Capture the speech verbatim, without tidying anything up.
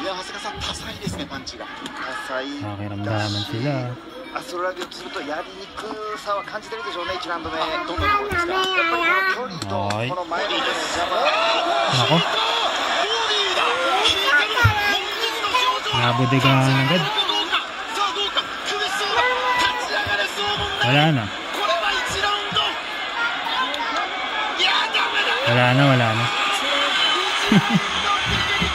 長谷川さん、多彩ですね、パンチが。多彩。 Nakiramdaman sila. アストラギをするとやりにくさは感じてるでしょうね、いちラウンド目。どんなところですか。やっぱりこの距離とこの前の邪魔。 Ako. Nabudigan agad. Wala na. Wala na, wala na.